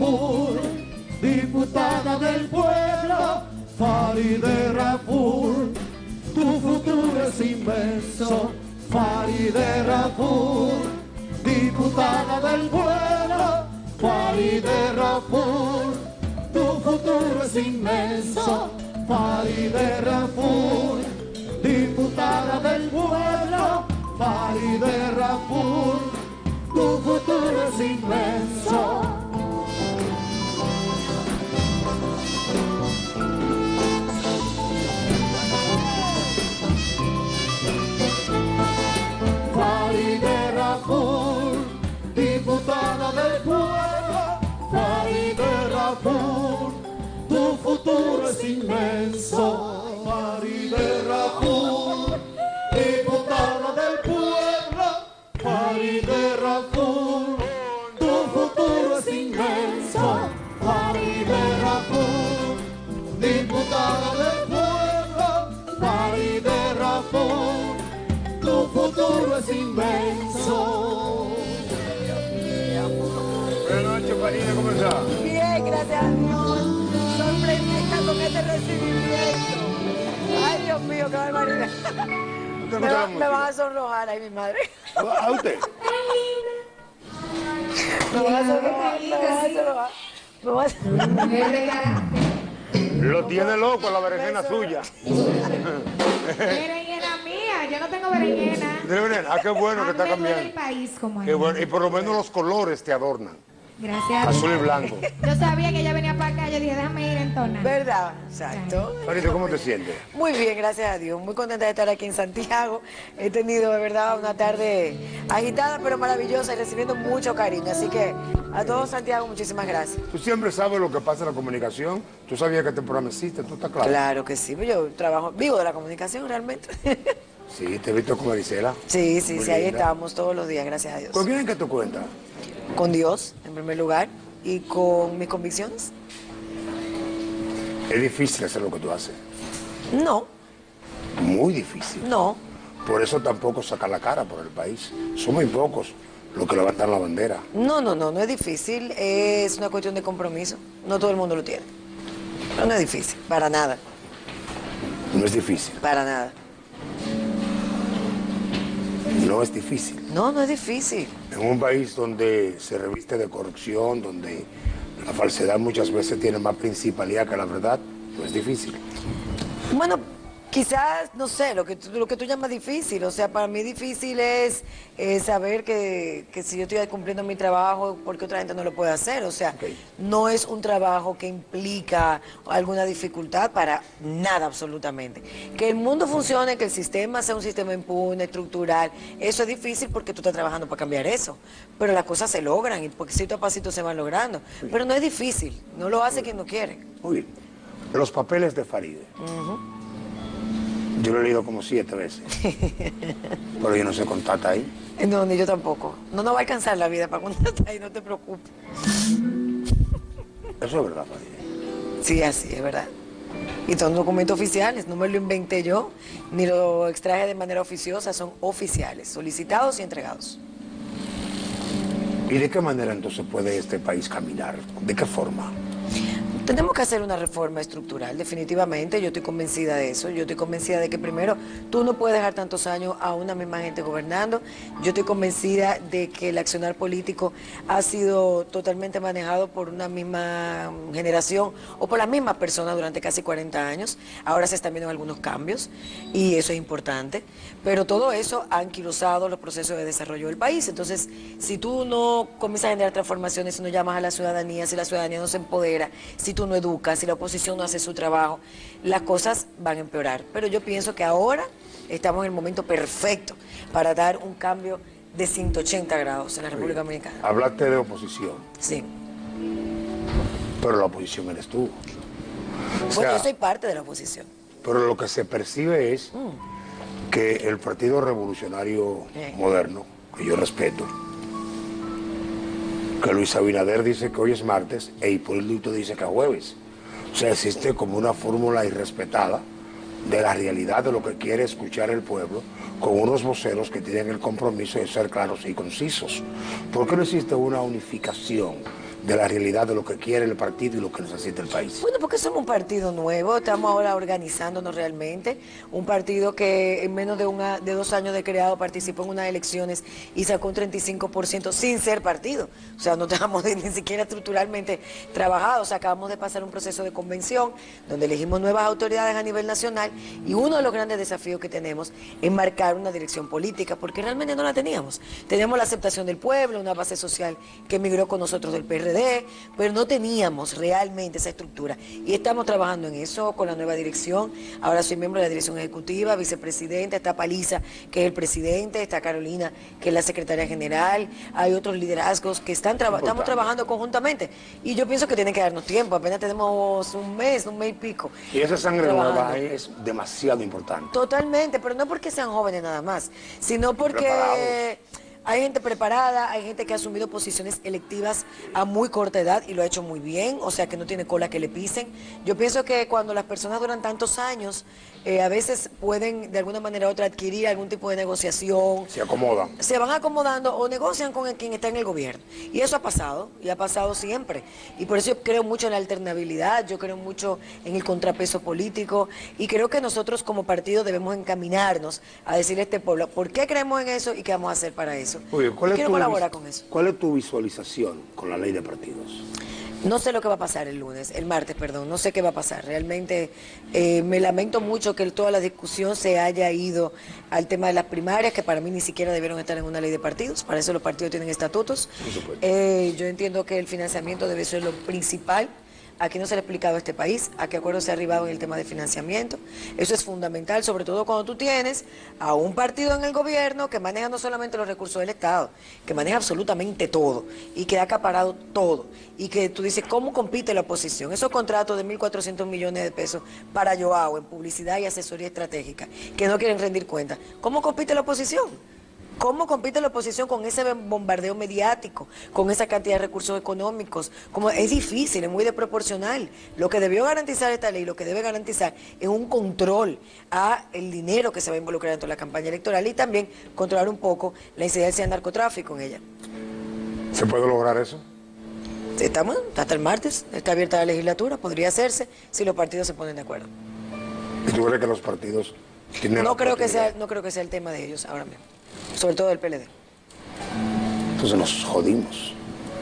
Raful, diputada del pueblo, Farideh Raful, tu futuro es inmenso, Farideh Raful, diputada del pueblo, Farideh Raful, tu futuro es inmenso, Farideh Raful, diputada del pueblo, Farideh Raful, tu futuro es inmenso. Farideh Raful, diputada del pueblo, Farideh Raful, tu futuro es inmenso. Farideh Raful, diputada del pueblo, Farideh Raful, tu futuro es inmenso. Farideh Raful, diputada del pueblo, Farideh Raful, tu futuro es inmenso. Buenas noches, Faride, ¿cómo estás? Bien, gracias a Dios. Sorprendida con este recibimiento. Ay, Dios mío, qué barbaridad. Me van a sonrojar ahí, mi madre. ¿A usted? Me van a sonrojar, me van a sonrojar. Me van a sonrojar. Lo tiene loco la berenjena suya. Berenjena mía, yo no tengo berenjena. Ah, qué bueno que está cambiando. Del país como Qué bueno. Y por lo menos los colores te adornan. Gracias. Azul y blanco. Yo sabía que ella venía para acá, yo dije, déjame ir en tono. ¿Verdad? Exacto. Faride, ¿cómo te sientes? Muy bien, gracias a Dios. Muy contenta de estar aquí en Santiago. He tenido, de verdad, una tarde agitada, pero maravillosa y recibiendo mucho cariño. Así que a todos, Santiago, muchísimas gracias. Tú siempre sabes lo que pasa en la comunicación. Tú sabías que este programa existe, tú estás claro. Claro que sí. Yo trabajo, vivo de la comunicación realmente. Sí, te he visto con Marisela. Sí, Muy ahí linda. estamos todos los días, gracias a Dios. ¿Con quién es que tú cuentas? Con Dios, en primer lugar, y con mis convicciones. Es difícil hacer lo que tú haces. No, Muy difícil. no. Por eso tampoco sacar la cara por el país. Son muy pocos los que levantan la bandera. No es difícil, es una cuestión de compromiso. No todo el mundo lo tiene. Pero no es difícil, para nada, No es difícil. para nada. No es difícil. No es difícil. En un país donde se reviste de corrupción, donde la falsedad muchas veces tiene más principalidad que la verdad, no es difícil. Bueno, quizás, no sé, lo que tú llamas difícil. O sea, para mí difícil es saber que si yo estoy cumpliendo mi trabajo, porque otra gente no lo puede hacer. O sea, no es un trabajo que implica alguna dificultad para nada absolutamente. Que el mundo funcione, que el sistema sea un sistema impune, estructural, eso es difícil porque tú estás trabajando para cambiar eso. Pero las cosas se logran y pasito a pasito se van logrando. Pero no es difícil, no lo hace quien no quiere. Muy bien. Los papeles de Faride. Yo lo he leído como 7 veces. Pero yo no sé contar ahí. No, ni yo tampoco. No nos va a alcanzar la vida para contar ahí, no te preocupes. Eso es verdad, Faride. Sí, así es verdad. Y son documentos oficiales, no me lo inventé yo, ni lo extraje de manera oficiosa, son oficiales, solicitados y entregados. ¿Y de qué manera entonces puede este país caminar? ¿De qué forma? Tenemos que hacer una reforma estructural, definitivamente, yo estoy convencida de eso. Yo estoy convencida de que primero, tú no puedes dejar tantos años a una misma gente gobernando. Yo estoy convencida de que el accionar político ha sido totalmente manejado por una misma generación o por la misma persona durante casi 40 años. Ahora se están viendo algunos cambios y eso es importante, pero todo eso ha anquilosado los procesos de desarrollo del país. Entonces, si tú no comienzas a generar transformaciones, si no llamas a la ciudadanía, si la ciudadanía no se empodera, si tú no educas, si la oposición no hace su trabajo, las cosas van a empeorar. Pero yo pienso que ahora estamos en el momento perfecto para dar un cambio de 180 grados en la República Dominicana. Hablaste de oposición. Sí. Pero la oposición eres tú. Bueno, yo soy parte de la oposición. Pero lo que se percibe es que el Partido Revolucionario Moderno, que yo respeto, que Luis Abinader dice que hoy es martes e Hipólito dice que es jueves. O sea, existe como una fórmula irrespetada de la realidad de lo que quiere escuchar el pueblo, con unos voceros que tienen el compromiso de ser claros y concisos. ¿Por qué no existe una unificación de la realidad de lo que quiere el partido y lo que necesita el país? Bueno, porque somos un partido nuevo, estamos ahora organizándonos realmente, un partido que en menos de 2 años de creado participó en unas elecciones y sacó un 35% sin ser partido, o sea, no estamos ni siquiera estructuralmente trabajados, acabamos de pasar un proceso de convención donde elegimos nuevas autoridades a nivel nacional y uno de los grandes desafíos que tenemos es marcar una dirección política, porque realmente no la teníamos la aceptación del pueblo, una base social que emigró con nosotros del PRD, pero no teníamos realmente esa estructura y estamos trabajando en eso con la nueva dirección. Ahora soy miembro de la dirección ejecutiva, vicepresidenta, está Paliza, que es el presidente, está Carolina, que es la secretaria general, hay otros liderazgos que estamos trabajando conjuntamente y yo pienso que tienen que darnos tiempo, apenas tenemos un mes y pico. Y esa sangre nueva es demasiado importante. Totalmente, pero no porque sean jóvenes nada más, sino porque hay gente preparada, hay gente que ha asumido posiciones electivas a muy corta edad y lo ha hecho muy bien, o sea que no tiene cola que le pisen. Yo pienso que cuando las personas duran tantos años, a veces pueden de alguna manera u otra adquirir algún tipo de negociación. Se acomodan. Se van acomodando o negocian con quien está en el gobierno. Y eso ha pasado, y ha pasado siempre. Y por eso yo creo mucho en la alternabilidad, yo creo mucho en el contrapeso político, y creo que nosotros como partido debemos encaminarnos a decirle a este pueblo por qué creemos en eso y qué vamos a hacer para eso. Oye, quiero colaborar con eso. ¿Cuál es tu visualización con la ley de partidos? No sé lo que va a pasar el martes, no sé qué va a pasar. Realmente me lamento mucho que toda la discusión se haya ido al tema de las primarias, que para mí ni siquiera debieron estar en una ley de partidos, para eso los partidos tienen estatutos. Yo entiendo que el financiamiento debe ser lo principal. Aquí no se le ha explicado a este país a qué acuerdo se ha arribado en el tema de financiamiento. Eso es fundamental, sobre todo cuando tú tienes a un partido en el gobierno que maneja no solamente los recursos del Estado, que maneja absolutamente todo y que ha acaparado todo. Y que tú dices, ¿cómo compite la oposición? Esos contratos de 1.400 millones de pesos para Joao en publicidad y asesoría estratégica, que no quieren rendir cuenta. ¿Cómo compite la oposición? ¿Cómo compite la oposición con ese bombardeo mediático, con esa cantidad de recursos económicos? Es difícil, es muy desproporcional. Lo que debió garantizar esta ley, lo que debe garantizar es un control a el dinero que se va a involucrar dentro de la campaña electoral y también controlar un poco la incidencia del narcotráfico en ella. ¿Se puede lograr eso? Estamos hasta el martes, está abierta la legislatura, podría hacerse si los partidos se ponen de acuerdo. ¿Y tú crees que los partidos tienen no creo que sea el tema de ellos ahora mismo, sobre todo del PLD. Entonces nos jodimos.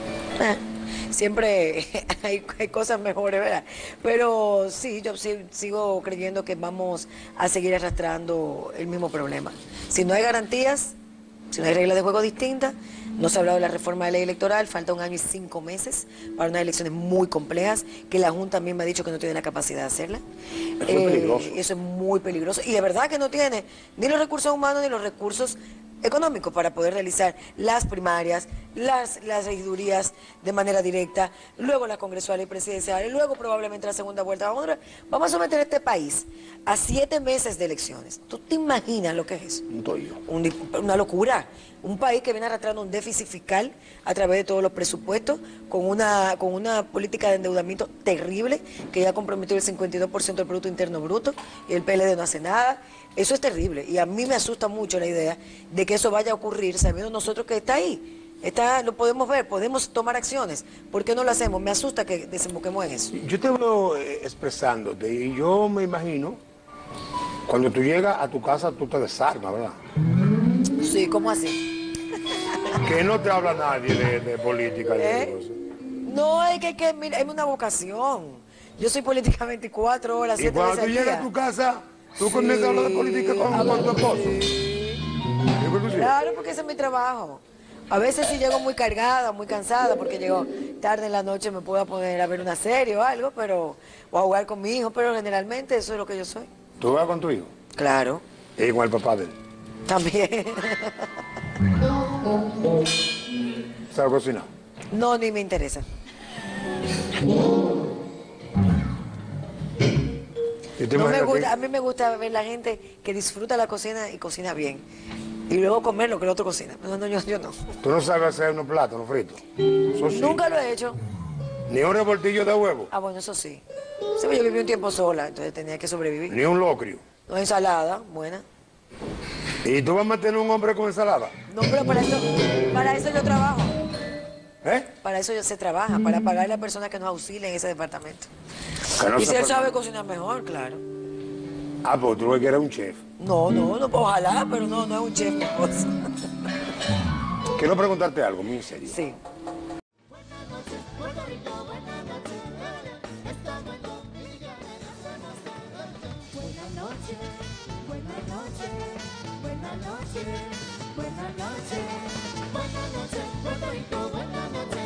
Siempre hay cosas mejores, ¿verdad? Pero sí, yo sigo creyendo que vamos a seguir arrastrando el mismo problema. Si no hay garantías, si no hay reglas de juego distintas, no se ha hablado de la reforma de la ley electoral, falta 1 año y 5 meses para unas elecciones muy complejas, que la Junta también me ha dicho que no tiene la capacidad de hacerla. Eso es peligroso. Eso es muy peligroso. Y de verdad que no tiene ni los recursos humanos ni los recursos económicos para poder realizar las primarias, las regidurías de manera directa, luego las congresuales y presidenciales, luego probablemente la segunda vuelta. Vamos a someter a este país a 7 meses de elecciones. ¿Tú te imaginas lo que es eso? Una locura. Un país que viene arrastrando un déficit fiscal a través de todos los presupuestos, con una política de endeudamiento terrible, que ya comprometió el 52% del Producto Interno Bruto, y el PLD no hace nada. Eso es terrible, y a mí me asusta mucho la idea de que eso vaya a ocurrir, sabiendo nosotros que está ahí. Lo podemos ver, podemos tomar acciones. ¿Por qué no lo hacemos? Me asusta que desemboquemos en eso. Yo te veo expresándote, y yo me imagino, cuando tú llegas a tu casa, tú te desarmas, ¿verdad? Sí, ¿cómo así? Que no te habla nadie de política. No, es que mira, es una vocación. Yo soy política 24 horas, 7 veces al día. Y cuando tú llegas a tu casa, tú comienzas a hablar de política con tu esposo. Claro, porque ese es mi trabajo. A veces si llego muy cargada, muy cansada, porque llego tarde en la noche, me puedo poner a ver una serie o algo, o a jugar con mi hijo, pero generalmente eso es lo que yo soy. ¿Tú vas con tu hijo? Claro. ¿Y con el papá de él? También. ¿Sabes cocinar? No, ni me interesa. A mí me gusta ver la gente que disfruta la cocina y cocina bien. Y luego comer lo que el otro cocina. No, yo no. ¿Tú no sabes hacer unos plátanos fritos? Eso sí. Nunca lo he hecho. ¿Ni un revoltillo de huevo? Ah, bueno, eso sí. Yo viví un tiempo sola, entonces tenía que sobrevivir. ¿Ni un locrio? No, ensalada, buena. ¿Y tú vas a mantener un hombre con ensalada? No, pero para eso yo trabajo. Para eso se trabaja, para pagarle a personas que nos auxilien en ese departamento. Que no Y se si él puede- sabe cocinar mejor, claro. Ah, pues tú lo que quieres es un chef. No, ojalá, pero no es un chef mi esposo. Quiero preguntarte algo, muy en serio. Sí. Buenas noches, buenas noches, buenas noches, buenas noches, buenas noches, Puerto Rico, buenas noches.